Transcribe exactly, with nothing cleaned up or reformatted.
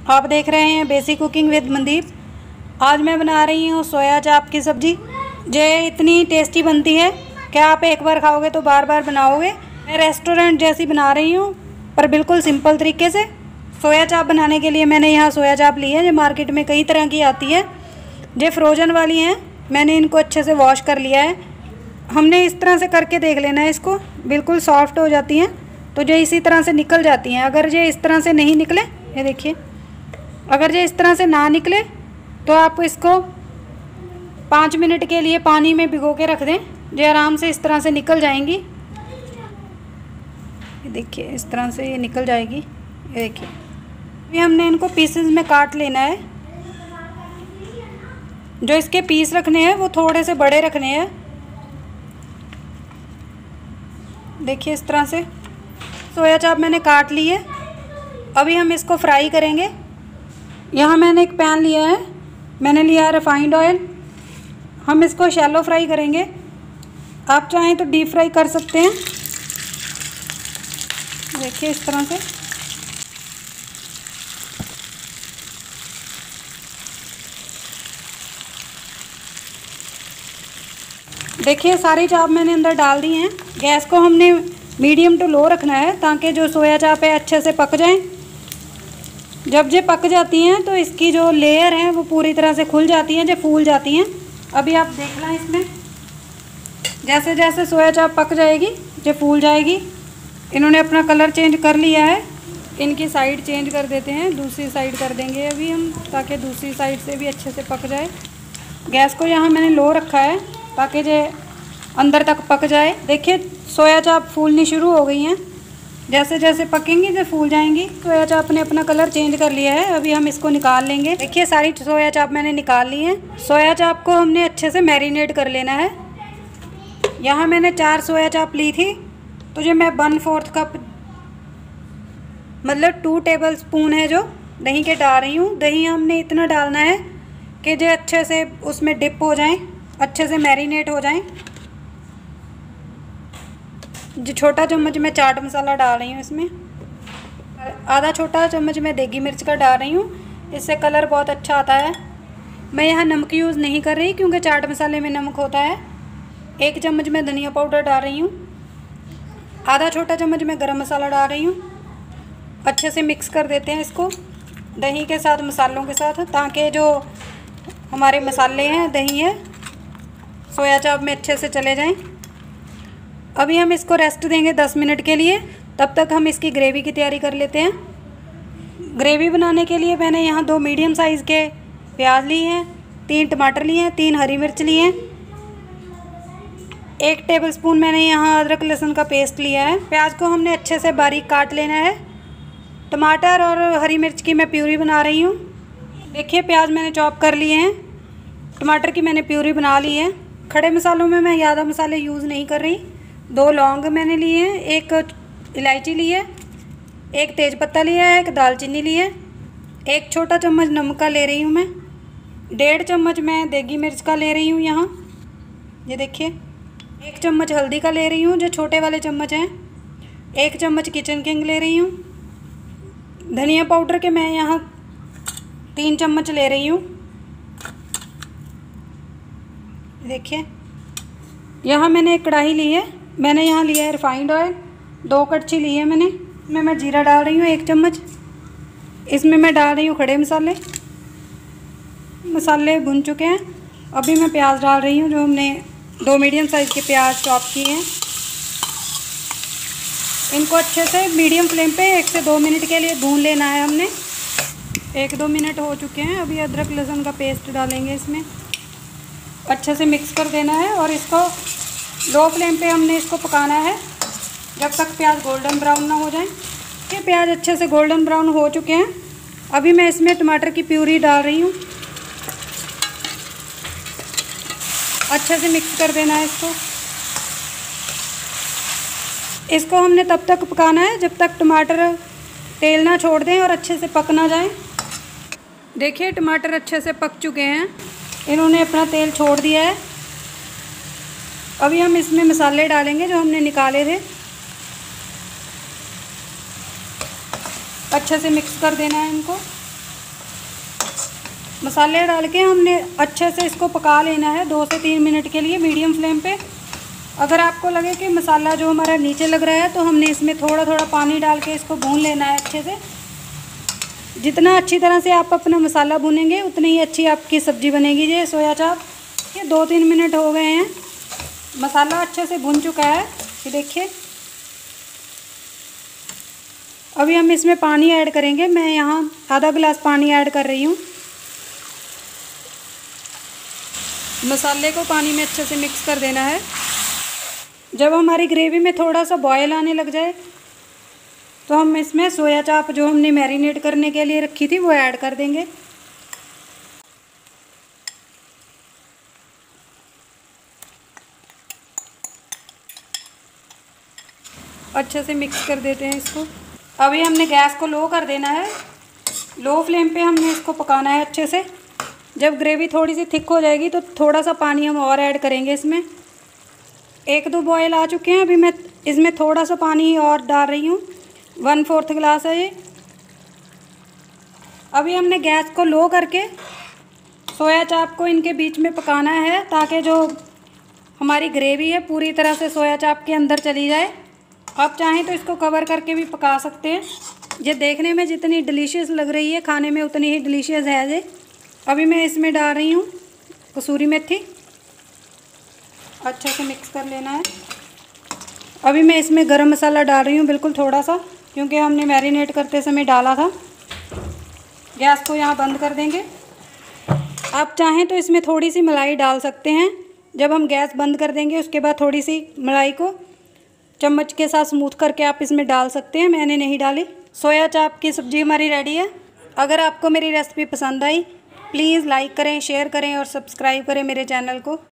आप देख रहे हैं बेसिक कुकिंग विद मनदीप। आज मैं बना रही हूँ सोया चाप की सब्ज़ी। ये इतनी टेस्टी बनती है कि आप एक बार खाओगे तो बार बार बनाओगे। मैं रेस्टोरेंट जैसी बना रही हूँ पर बिल्कुल सिंपल तरीके से। सोया चाप बनाने के लिए मैंने यहाँ सोया चाप ली है। जो मार्केट में कई तरह की आती है, ये फ्रोज़न वाली हैं। मैंने इनको अच्छे से वॉश कर लिया है। हमने इस तरह से करके देख लेना है, इसको बिल्कुल सॉफ्ट हो जाती हैं तो जो इसी तरह से निकल जाती हैं। अगर ये इस तरह से नहीं निकले, ये देखिए, अगर ये इस तरह से ना निकले तो आप इसको पाँच मिनट के लिए पानी में भिगो के रख दें। ये आराम से इस तरह से निकल जाएंगी। ये देखिए, इस तरह से ये निकल जाएगी। ये देखिए, अभी हमने इनको पीसेस में काट लेना है। जो इसके पीस रखने हैं वो थोड़े से बड़े रखने हैं। देखिए, इस तरह से सोया चाप मैंने काट ली है। अभी हम इसको फ्राई करेंगे। यहाँ मैंने एक पैन लिया है, मैंने लिया है रिफाइंड ऑयल। हम इसको शैलो फ्राई करेंगे। आप चाहें तो डीप फ्राई कर सकते हैं। देखिए, इस तरह से देखिए, सारी चाप मैंने अंदर डाल दी हैं। गैस को हमने मीडियम टू लो रखना है ताकि जो सोया चाप है अच्छे से पक जाएं। जब ये पक जाती हैं तो इसकी जो लेयर है वो पूरी तरह से खुल जाती हैं, जो फूल जाती हैं। अभी आप देख लें, इसमें जैसे जैसे सोया चाप पक जाएगी ये फूल जाएगी। इन्होंने अपना कलर चेंज कर लिया है। इनकी साइड चेंज कर देते हैं, दूसरी साइड कर देंगे अभी हम, ताकि दूसरी साइड से भी अच्छे से पक जाए। गैस को यहाँ मैंने लो रखा है ताकि ये अंदर तक पक जाए। देखिए, सोया चाप फूलनी शुरू हो गई हैं। जैसे जैसे पकेंगी तो फूल जाएंगी। सोया चाप ने अपना कलर चेंज कर लिया है। अभी हम इसको निकाल लेंगे। देखिए, सारी सोया चाप मैंने निकाल ली है। सोया चाप को हमने अच्छे से मैरिनेट कर लेना है। यहाँ मैंने चार सोया चाप ली थी तो जो मैं वन फोर्थ कप मतलब टू टेबल स्पून है जो दही के डाल रही हूँ। दही हमने इतना डालना है कि जो अच्छे से उसमें डिप हो जाएं, अच्छे से मैरिनेट हो जाएं। जो छोटा चम्मच मैं चाट मसाला डाल रही हूँ इसमें, आधा छोटा चम्मच मैं देगी मिर्च का डाल रही हूँ। इससे कलर बहुत अच्छा आता है। मैं यहाँ नमक यूज़ नहीं कर रही क्योंकि चाट मसाले में नमक होता है। एक चम्मच मैं धनिया पाउडर डाल रही हूँ। आधा छोटा चम्मच मैं गरम मसाला डाल रही हूँ। अच्छे से मिक्स कर देते हैं इसको दही के साथ, मसालों के साथ, ताकि जो हमारे मसाले हैं, दही है, सोया चाप में अच्छे से चले जाएं। अभी हम इसको रेस्ट देंगे दस मिनट के लिए। तब तक हम इसकी ग्रेवी की तैयारी कर लेते हैं। ग्रेवी बनाने के लिए मैंने यहाँ दो मीडियम साइज़ के प्याज लिए हैं, तीन टमाटर लिए हैं, तीन हरी मिर्च लिए हैं, एक टेबलस्पून मैंने यहाँ अदरक लहसुन का पेस्ट लिया है। प्याज को हमने अच्छे से बारीक काट लेना है। टमाटर और हरी मिर्च की मैं प्यूरी बना रही हूँ। देखिए, प्याज मैंने चॉप कर लिए हैं, टमाटर की मैंने प्यूरी बना ली है। खड़े मसालों में मैं ज़्यादा मसाले यूज़ नहीं कर रही। दो लौंग मैंने लिए हैं, एक इलायची ली है, एक तेज़पत्ता लिया है, एक दालचीनी ली है, एक छोटा चम्मच नमक का ले रही हूँ मैं, डेढ़ चम्मच मैं देगी मिर्च का ले रही हूँ यहाँ। ये देखिए, एक चम्मच हल्दी का ले रही हूँ जो छोटे वाले चम्मच हैं, एक चम्मच किचन किंग ले रही हूँ। धनिया पाउडर के मैं यहाँ तीन चम्मच ले रही हूँ। देखिए, यहाँ मैंने एक कढ़ाई ली है। मैंने यहाँ लिया है रिफाइंड ऑयल, दो कड़छी ली है मैंने। इसमें मैं जीरा डाल रही हूँ एक चम्मच। इसमें मैं डाल रही हूँ खड़े मसाले। मसाले भुन चुके हैं। अभी मैं प्याज डाल रही हूँ, जो हमने दो मीडियम साइज़ के प्याज चॉप किए हैं। इनको अच्छे से मीडियम फ्लेम पे एक से दो मिनट के लिए भून लेना है हमने। एक दो मिनट हो चुके हैं। अभी अदरक लहसुन का पेस्ट डालेंगे इसमें, अच्छे से मिक्स कर देना है और इसको लो फ्लेम पे हमने इसको पकाना है जब तक प्याज गोल्डन ब्राउन ना हो जाए। ये प्याज अच्छे से गोल्डन ब्राउन हो चुके हैं। अभी मैं इसमें टमाटर की प्यूरी डाल रही हूँ। अच्छे से मिक्स कर देना है इसको। इसको हमने तब तक पकाना है जब तक टमाटर तेल ना छोड़ दें और अच्छे से पक ना जाए। देखिए, टमाटर अच्छे से पक चुके हैं, इन्होंने अपना तेल छोड़ दिया है। अभी हम इसमें मसाले डालेंगे जो हमने निकाले थे। अच्छे से मिक्स कर देना है इनको। मसाले डाल के हमने अच्छे से इसको पका लेना है दो से तीन मिनट के लिए मीडियम फ्लेम पे। अगर आपको लगे कि मसाला जो हमारा नीचे लग रहा है तो हमने इसमें थोड़ा थोड़ा पानी डाल के इसको भून लेना है अच्छे से। जितना अच्छी तरह से आप अपना मसाला भूनेंगे उतनी ही अच्छी आपकी सब्ज़ी बनेगी। ये सोया चाप ये दो तीन मिनट हो गए हैं, मसाला अच्छे से भुन चुका है। ये देखिए, अभी हम इसमें पानी ऐड करेंगे। मैं यहाँ आधा गिलास पानी ऐड कर रही हूँ। मसाले को पानी में अच्छे से मिक्स कर देना है। जब हमारी ग्रेवी में थोड़ा सा बॉयल आने लग जाए तो हम इसमें सोया चाप जो हमने मैरिनेट करने के लिए रखी थी वो ऐड कर देंगे। अच्छे से मिक्स कर देते हैं इसको। अभी हमने गैस को लो कर देना है। लो फ्लेम पे हमने इसको पकाना है अच्छे से। जब ग्रेवी थोड़ी सी थिक हो जाएगी तो थोड़ा सा पानी हम और ऐड करेंगे इसमें। एक दो बॉयल आ चुके हैं, अभी मैं इसमें थोड़ा सा पानी और डाल रही हूँ। वन फोर्थ गिलास है ये। अभी हमने गैस को लो करके सोया चाप को इनके बीच में पकाना है ताकि जो हमारी ग्रेवी है पूरी तरह से सोया चाप के अंदर चली जाए। आप चाहें तो इसको कवर करके भी पका सकते हैं। ये देखने में जितनी डिलीशियस लग रही है खाने में उतनी ही डिलीशियस है ये। अभी मैं इसमें डाल रही हूँ कसूरी मेथी। अच्छे से मिक्स कर लेना है। अभी मैं इसमें गरम मसाला डाल रही हूँ बिल्कुल थोड़ा सा, क्योंकि हमने मैरिनेट करते समय डाला था। गैस को यहाँ बंद कर देंगे। आप चाहें तो इसमें थोड़ी सी मलाई डाल सकते हैं। जब हम गैस बंद कर देंगे उसके बाद थोड़ी सी मलाई को चम्मच के साथ स्मूथ करके आप इसमें डाल सकते हैं। मैंने नहीं डाली। सोया चाप की सब्ज़ी हमारी रेडी है। अगर आपको मेरी रेसिपी पसंद आई प्लीज़ लाइक करें, शेयर करें और सब्सक्राइब करें मेरे चैनल को।